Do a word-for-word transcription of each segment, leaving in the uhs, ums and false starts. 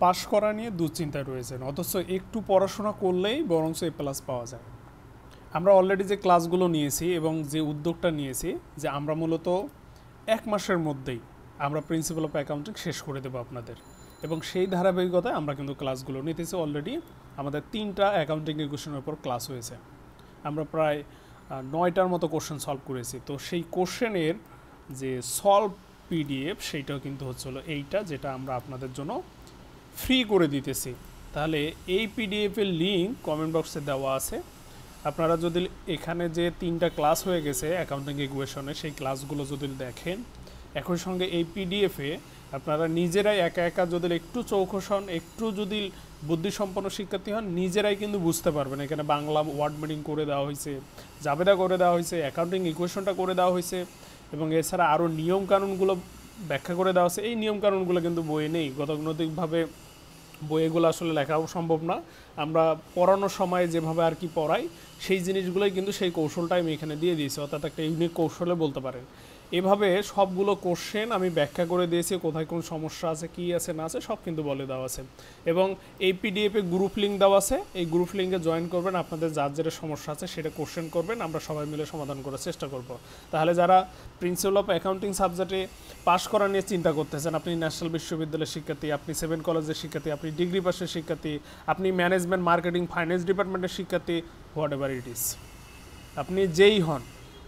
পাশ করা নিয়ে দুশ্চিন্তায় রয়েছেন, অথচ একটু পড়াশোনা করলেই বরং এ প্লাস পাওয়া যায়। আমরা অলরেডি যে ক্লাসগুলো নিয়েছি এবং যে উদ্যোগটা নিয়েছি যে আমরা মূলত এক মাসের মধ্যেই আমরা প্রিন্সিপাল অফ অ্যাকাউন্টিং শেষ করে দেবো আপনাদের, এবং সেই ধারাবাহিকতায় আমরা কিন্তু ক্লাসগুলো নিতেছি। অলরেডি আমাদের তিনটা অ্যাকাউন্টিং ইকুয়েশনের উপর ক্লাস হয়েছে, আমরা প্রায় নয়টার মতো কোশ্চেন সলভ করেছি। তো সেই কোশ্চেনের যে সলভ পিডিএফ সেইটাও কিন্তু হচ্ছে হলো এইটা, যেটা আমরা আপনাদের জন্য ফ্রি করে দিতেছি। তাহলে এই পিডিএফের লিঙ্ক কমেন্ট বক্সে দেওয়া আছে। আপনারা যদি এখানে যে তিনটা ক্লাস হয়ে গেছে অ্যাকাউন্টিং ইকুয়েশনে সেই ক্লাসগুলো যদি দেখেন, একই সঙ্গে এই পিডিএফে আপনারা নিজেরাই একা একা যদি একটু চৌখস হন, একটু যদি বুদ্ধিসম্পন্ন শিক্ষার্থী হন, নিজেরাই কিন্তু বুঝতে পারবেন। এখানে বাংলা ওয়ার্ড মিনিং করে দেওয়া হয়েছে, জাবেদা করে দেওয়া হয়েছে, অ্যাকাউন্টিং ইকুয়েশনটা করে দেওয়া হয়েছে, এবং এছাড়া আরও নিয়মকানুনগুলো ব্যাখ্যা করে দেওয়া হয়েছে। এই নিয়মকানুনগুলো কিন্তু বইয়ে নেই, গতানুগতিকভাবে বইগুলো আসলে লেখাও সম্ভব না। আমরা পড়ানোর সময় যেভাবে আর কি পড়াই সেই জিনিসগুলোই কিন্তু সেই কৌশলটাই আমি এখানে দিয়ে দিয়েছি, অর্থাৎ একটা ইউনিক কৌশলে বলতে পারেন। এভাবে সবগুলো কোশ্চেন আমি ব্যাখ্যা করে দিয়েছি, কোথায় কোন সমস্যা আছে, কী আছে না আছে সব কিন্তু বলে দেওয়া আছে। এবং এই পিডিএফে গ্রুপ লিঙ্ক দেওয়া আছে, এই গ্রুপ লিঙ্কে জয়েন করবেন, আপনাদের যার যেটা সমস্যা আছে সেটা কোশ্চেন করবেন, আমরা সবাই মিলে সমাধান করার চেষ্টা করব। তাহলে যারা প্রিন্সিপাল অফ অ্যাকাউন্টিং সাবজেক্টে পাশ করা নিয়ে চিন্তা করতেছেন, আপনি ন্যাশনাল বিশ্ববিদ্যালয়ের শিক্ষার্থী, আপনি সেভেন কলেজের শিক্ষার্থী, আপনি ডিগ্রি পাসের শিক্ষার্থী, আপনি ম্যানেজমেন্ট মার্কেটিং ফাইন্যান্স ডিপার্টমেন্টের শিক্ষার্থী, হোয়াট এভার ইট ইজ, আপনি যেই হন,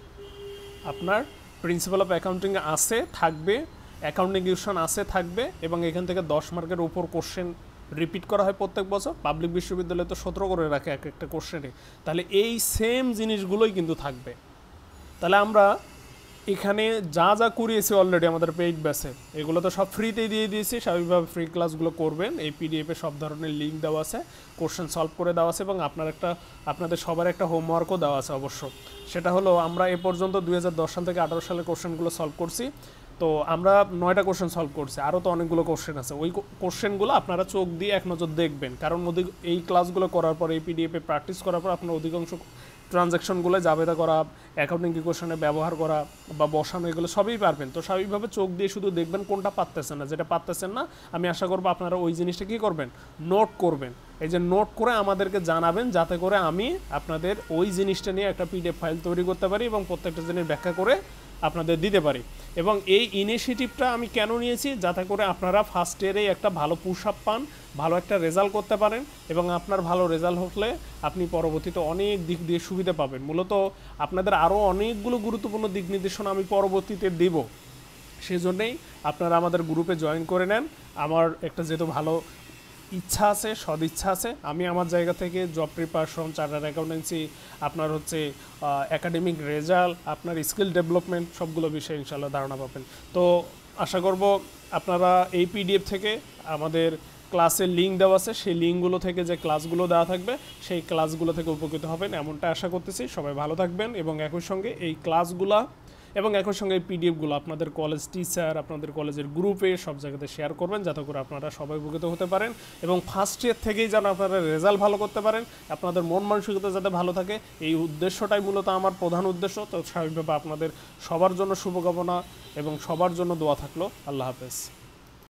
আপনার প্রিন্সিপাল অফ অ্যাকাউন্টিং আছে থাকবে, অ্যাকাউন্টিং ইকুয়েশন আছে থাকবে, এবং এখান থেকে দশ মার্কের উপর কোশ্চেন রিপিট করা হয় প্রত্যেক বছর। পাবলিক বিশ্ববিদ্যালয়ে তো সতেরো করে রাখে এক একটা কোশ্চেনে, তাহলে এই সেম জিনিসগুলোই কিন্তু থাকবে। তাহলে আমরা এখানে যা যা করিয়েছি অলরেডি আমাদের পেইড ব্যাচে, এগুলো তো সব ফ্রিতেই দিয়ে দিয়েছি। স্বাভাবিকভাবে ফ্রি ক্লাসগুলো করবেন, এই পিডিএফে সব ধরনের লিঙ্ক দেওয়া আছে, কোশ্চেন সলভ করে দেওয়া আছে, এবং আপনার একটা আপনাদের সবার একটা হোমওয়ার্কও দেওয়া আছে অবশ্য। সেটা হলো আমরা এ পর্যন্ত দুই হাজার দশ সাল থেকে আঠারো সালের কোশ্চেনগুলো সলভ করছি। তো আমরা নয়টা কোশ্চেন সলভ করছি, আরও তো অনেকগুলো কোশ্চেন আছে। ওই কোশ্চেনগুলো আপনারা চোখ দিয়ে এক নজর দেখবেন, কারণ অধিক এই ক্লাসগুলো করার পর, এই পিডিএফে প্র্যাকটিস করার পর আপনার অধিকাংশ ট্রানজ্যাকশনগুলো জাবেদা করা, অ্যাকাউন্টিং ইকুয়েশনে ব্যবহার করা বা বসানো, এগুলো সবই পারবেন। তো স্বাভাবিকভাবে চোখ দিয়ে শুধু দেখবেন কোনটা পারতেছেন না, যেটা পারতেছেন না আমি আশা করবো আপনারা ওই জিনিসটা কী করবেন, নোট করবেন। এই যে নোট করে আমাদেরকে জানাবেন, যাতে করে আমি আপনাদের ওই জিনিসটা নিয়ে একটা পিডিএফ ফাইল তৈরি করতে পারি এবং প্রত্যেকটা জিনিস ব্যাখ্যা করে আপনাদের দিতে পারি। এবং এই ইনিশিয়েটিভটা আমি কেন নিয়েছি, যাতে করে আপনারা ফার্স্ট ইয়ারেই একটা ভালো পুশ আপ পান, ভালো একটা রেজাল্ট করতে পারেন, এবং আপনার ভালো রেজাল্ট হলে আপনি পরবর্তীতে অনেক দিক দিয়ে সুবিধা পাবেন। মূলত আপনাদের আরও অনেকগুলো গুরুত্বপূর্ণ দিক নির্দেশনা আমি পরবর্তীতে দেব, সেই জন্যেই আপনারা আমাদের গ্রুপে জয়েন করে নেন। আমার একটা যেহেতু ভালো ইচ্ছা আছে, সদিচ্ছা আছে, আমি আমার জায়গা থেকে জব প্রিপারেশন, চার্টার্ড অ্যাকাউন্টেন্সি, আপনার হচ্ছে একাডেমিক রেজাল্ট, আপনার স্কিল ডেভেলপমেন্ট, সবগুলো বিষয়ে ইনশাআল্লাহ ধারণা পাবেন। তো আশা করব আপনারা এই পিডিএফ থেকে আমাদের ক্লাসের লিঙ্ক দেওয়া আছে, সেই লিঙ্কগুলো থেকে যে ক্লাসগুলো দেওয়া থাকবে সেই ক্লাসগুলো থেকে উপকৃত হবেন, এমনটা আশা করতেছি। সবাই ভালো থাকবেন, এবং একই সঙ্গে এই ক্লাসগুলো এবং একই সঙ্গে এই পিডিএফগুলো আপনাদের কলেজ টিচার, আপনাদের কলেজের গ্রুপে সব জায়গাতে শেয়ার করবেন, যাতে করে আপনারা সবাই উপকৃত হতে পারেন, এবং ফার্স্ট ইয়ার থেকেই যেন আপনারা রেজাল্ট ভালো করতে পারেন, আপনাদের মন মানসিকতা যাতে ভালো থাকে, এই উদ্দেশ্যটাই মূলত আমার প্রধান উদ্দেশ্য। তো স্বাভাবিকভাবে আপনাদের সবার জন্য শুভকামনা এবং সবার জন্য দোয়া থাকলো। আল্লাহ হাফেজ।